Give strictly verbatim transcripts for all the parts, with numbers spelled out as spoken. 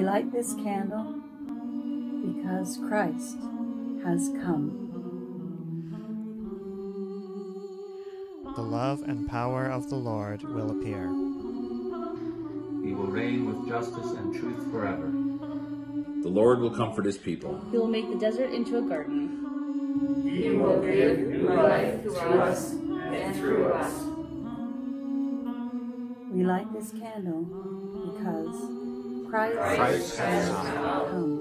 light this candle because Christ has come. The love and power of the Lord will appear. He will reign with justice and truth forever. The Lord will comfort his people. He will make the desert into a garden. He will give new life to us and through us. We light this candle because Christ, Christ has has come. come.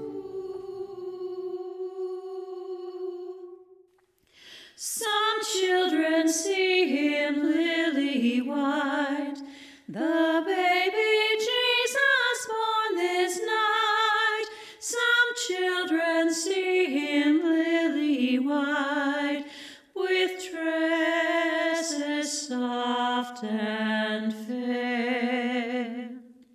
Some children see him lily white, the baby Jesus born this night. Some children see him lily white, with tresses soft and fair.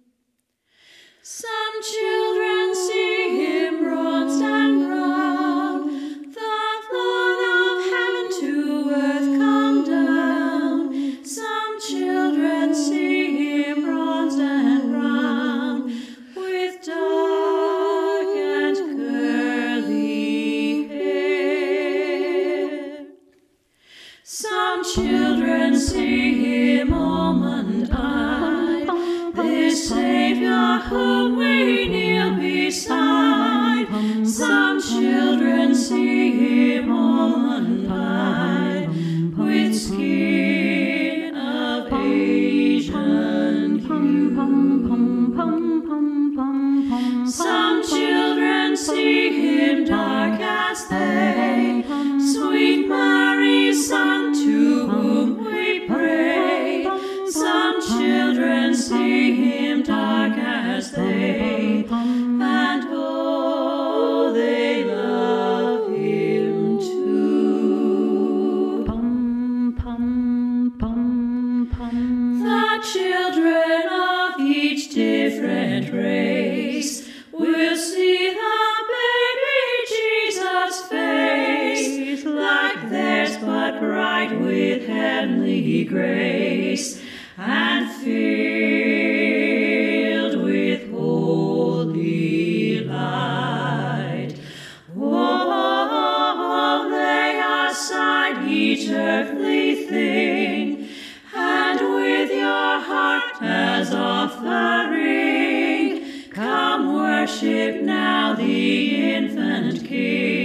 Some children see him bronzed and brown, the Lord of heaven to earth come down. Some children see him bronzed and brown, with dark and curly hair. Some children see him almond-eyed, this Savior whom we kneel beside. Some children see him almond-eyed, with skin of Asian hue. Some children see him dark as they, sweet Mary's Son, to whom we pray. Some children see him dark as they, and oh, they love him too. The children of each different race will see the baby Jesus' face, like theirs but bright with heavenly grace, and filled with holy light. Oh, lay aside each earthly thing, and with your heart as offering, come worship now the infant King.